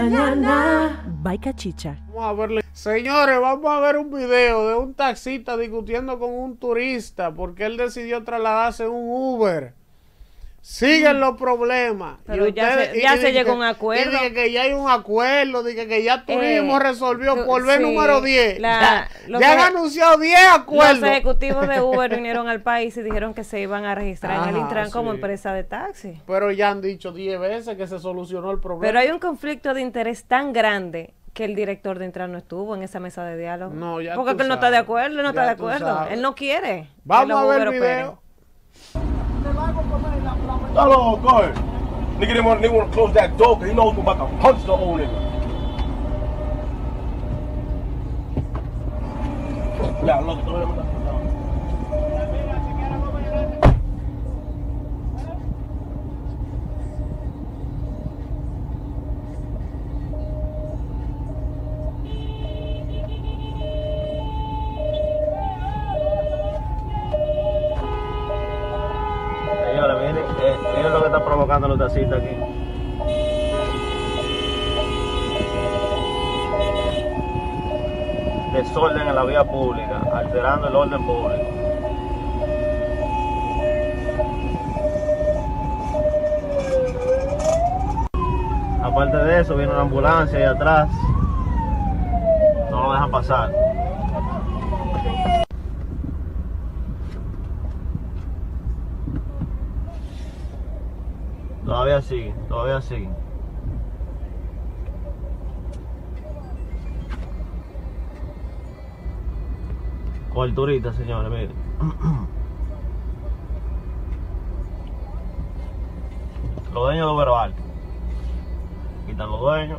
mañana. Bye, Cachicha. Vamos a verle. Señores, vamos a ver un video de un taxista discutiendo con un turista porque él decidió trasladarse en un Uber. Siguen los problemas. Pero ya se llegó a un acuerdo. Y que ya hay un acuerdo, que ya turismo resolvió por vez número 10. Ya han anunciado 10 acuerdos. Los ejecutivos de Uber vinieron al país y dijeron que se iban a registrar en el Intran como empresa de taxi. Pero ya han dicho 10 veces que se solucionó el problema. Pero hay un conflicto de interés tan grande que el director de Intran no estuvo en esa mesa de diálogo. No, ya porque él no está de acuerdo, él no está de acuerdo. Él no quiere. Vamos a ver el video. Hello, guard. Nigga didn't want to close that door because he knows we're about to punch the old nigga. Yeah, look, miren lo que está provocando los taxistas aquí. Desorden en la vía pública, alterando el orden público. Aparte de eso, viene una ambulancia ahí atrás. No lo dejan pasar. Todavía siguen, todavía siguen. Coberturita, señores, miren. Los dueños de Uber Alto. Quitan los dueños.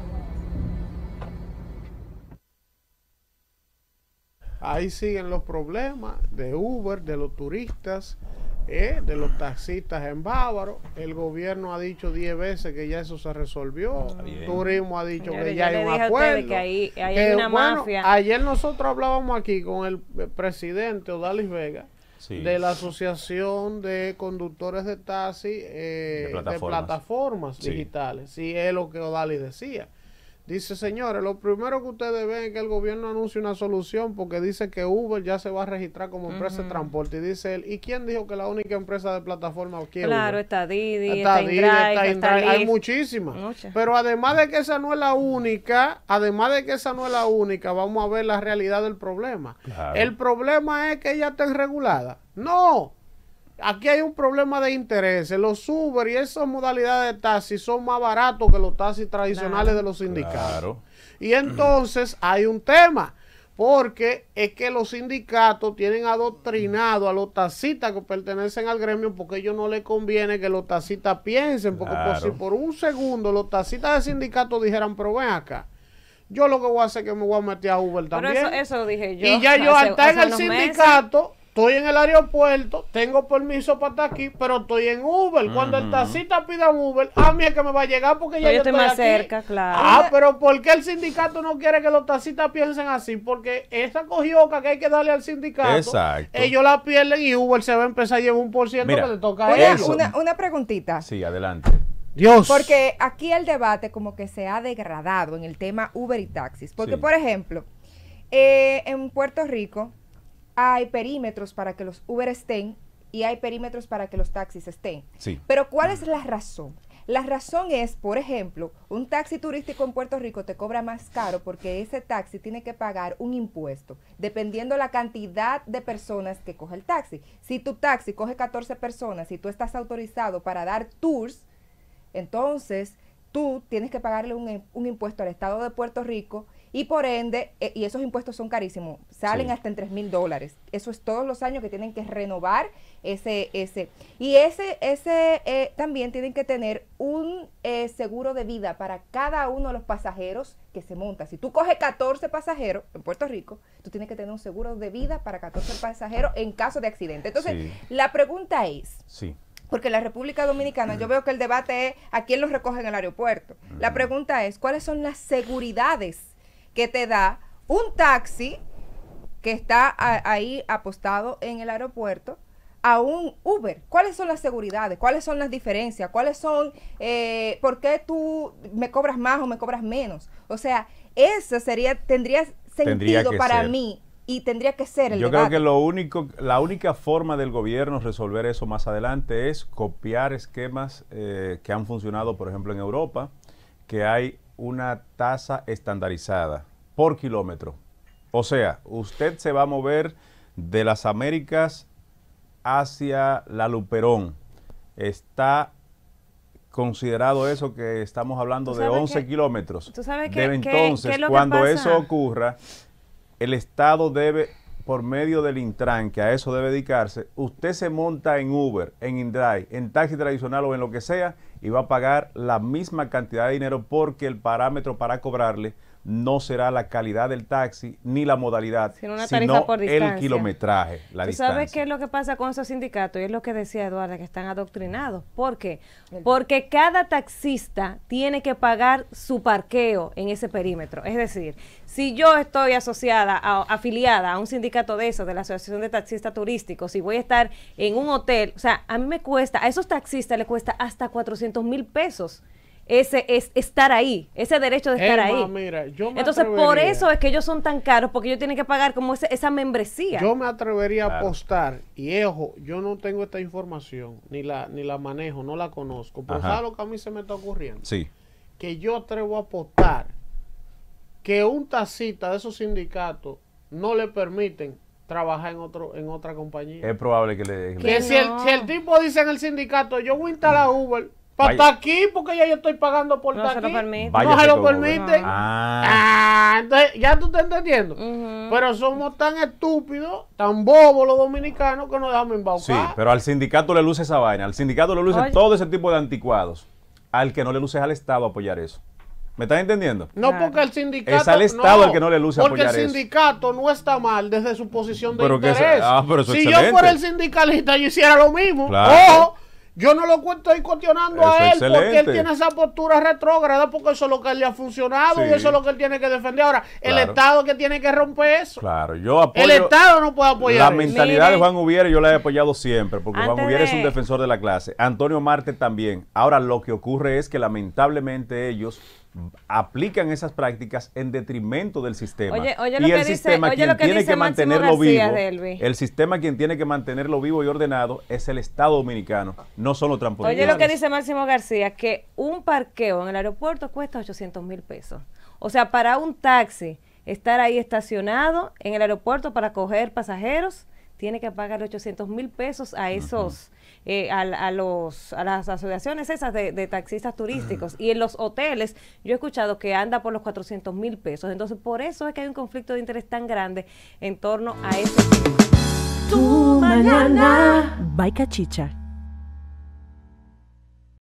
Ahí siguen los problemas de Uber, de los turistas, de los taxistas en Bávaro. El gobierno ha dicho 10 veces que ya eso se resolvió. Turismo ha dicho que ya hay un acuerdo. Que ahí hay una mafia. Ayer nosotros hablábamos aquí con el presidente Odalis Vega de la Asociación de Conductores de Taxi de plataformas digitales. Sí, es lo que Odalis decía. Dice, señores, lo primero que ustedes ven es que el gobierno anuncia una solución porque dice que Uber ya se va a registrar como empresa de transporte. Y dice él, ¿y quién dijo que la única empresa de plataforma quiere Claro, Uber? está Didi, está InDrive, hay muchísimas. Pero además de que esa no es la única, vamos a ver la realidad del problema. Claro. El problema es que ella está regulada. No. Aquí hay un problema de intereses. Los Uber y esas modalidades de taxi son más baratos que los taxis tradicionales de los sindicatos. Claro. Y entonces hay un tema, porque es que los sindicatos tienen adoctrinado a los taxistas que pertenecen al gremio porque a ellos no les conviene que los taxistas piensen, porque si por un segundo los taxistas del sindicato dijeran, pero ven acá, yo lo que voy a hacer es que me voy a meter a Uber también. Pero eso dije yo. Y ya yo al estar en el sindicato... Estoy en el aeropuerto, tengo permiso para estar aquí, pero estoy en Uber. Cuando el taxista pida un Uber, a mí es que me va a llegar porque ya yo estoy más aquí. cerca, claro. Pero ¿por qué el sindicato no quiere que los taxistas piensen así? Porque esa cogioca que hay que darle al sindicato, ellos la pierden y Uber se va a empezar a llevar un % que le toca a ellos. Una preguntita. Sí, adelante. Dios. Porque aquí el debate como que se ha degradado en el tema Uber y taxis. Porque, por ejemplo, en Puerto Rico hay perímetros para que los Uber estén y hay perímetros para que los taxis estén. Sí. Pero ¿cuál es la razón? La razón es, por ejemplo, un taxi turístico en Puerto Rico te cobra más caro porque ese taxi tiene que pagar un impuesto, dependiendo la cantidad de personas que coge el taxi. Si tu taxi coge 14 personas y tú estás autorizado para dar tours, entonces tú tienes que pagarle un impuesto al Estado de Puerto Rico y por ende, y esos impuestos son carísimos, salen hasta en $3,000. Eso es todos los años que tienen que renovar ese también tienen que tener un seguro de vida para cada uno de los pasajeros que se monta. Si tú coges 14 pasajeros en Puerto Rico, tú tienes que tener un seguro de vida para 14 pasajeros en caso de accidente. Entonces, la pregunta es, porque en la República Dominicana yo veo que el debate es a quién los recoge en el aeropuerto. La pregunta es, ¿cuáles son las seguridades que te da un taxi que está ahí apostado en el aeropuerto a un Uber? ¿Cuáles son las seguridades? ¿Cuáles son las diferencias? ¿Cuáles son, por qué tú me cobras más o me cobras menos? O sea, eso tendría sentido para mí y tendría que ser el debate. Creo que la única forma del gobierno resolver eso más adelante es copiar esquemas que han funcionado, por ejemplo, en Europa, que hay una tasa estandarizada por kilómetro. O sea, usted se va a mover de las Américas hacia la Luperón. Está considerado eso que estamos hablando de 11 kilómetros. ¿Tú sabes entonces, cuando eso ocurra, el Estado debe, por medio del Intran, que a eso debe dedicarse, usted se monta en Uber, en InDrive, en taxi tradicional o en lo que sea, y va a pagar la misma cantidad de dinero porque el parámetro para cobrarle no será la calidad del taxi ni la modalidad, sino el kilometraje, la distancia. ¿Tú sabes qué es lo que pasa con esos sindicatos? Y es lo que decía Eduarda, que están adoctrinados. ¿Por qué? Porque cada taxista tiene que pagar su parqueo en ese perímetro. Es decir, si yo estoy afiliada a un sindicato de esos, de la Asociación de Taxistas Turísticos, y voy a estar en un hotel, o sea, a mí me cuesta, a esos taxistas les cuesta hasta 400,000 pesos. Ese es estar ahí, ese derecho de estar ahí. Mira, entonces, por eso es que ellos son tan caros, porque ellos tienen que pagar como esa membresía. Yo me atrevería a apostar, y ojo, yo no tengo esta información, ni la manejo, no la conozco, pero ¿sabes lo que a mí se me está ocurriendo? Sí. Que yo atrevo a apostar que un taxista de esos sindicatos no le permiten trabajar en otra compañía. Es probable que si el tipo dice en el sindicato, yo voy a instalar Uber, para estar aquí, porque ya yo estoy pagando por estar aquí. No se lo permite. Entonces, ya tú estás entendiendo. Pero somos tan estúpidos, tan bobos los dominicanos, que nos dejamos embaucar. Sí, pero al sindicato le luce esa vaina. Al sindicato le luce todo ese tipo de anticuados. Al que no le luce es al Estado apoyar eso. ¿Me estás entendiendo? No, porque el sindicato... Es al Estado el que no le luce apoyar eso. Porque el sindicato no está mal desde su posición de interés. Pero eso si excelente. Yo fuera el sindicalista, yo hiciera lo mismo. Claro. Ojo, yo no lo estoy cuestionando a él porque él tiene esa postura retrógrada, porque eso es lo que él le ha funcionado y eso es lo que él tiene que defender. Ahora, el Estado que tiene que romper eso. Claro, yo apoyo. El Estado no puede apoyar la mentalidad de Juan Ubiere, yo la he apoyado siempre, porque Juan Ubiere es un defensor de la clase. Antonio Marte también. Ahora, lo que ocurre es que lamentablemente ellos aplican esas prácticas en detrimento del sistema. Y el sistema quien tiene que mantenerlo vivo, el sistema quien tiene que mantenerlo vivo y ordenado es el Estado dominicano, no son los transportistas. Oye lo que dice Máximo García, que un parqueo en el aeropuerto cuesta 800,000 pesos. O sea, para un taxi estar ahí estacionado en el aeropuerto para coger pasajeros, tiene que pagar 800,000 pesos a esos... a las asociaciones esas de taxistas turísticos. Y en los hoteles yo he escuchado que anda por los 400,000 pesos. Entonces, por eso es que hay un conflicto de interés tan grande en torno a ese tema. Tu mañana. By Cachicha.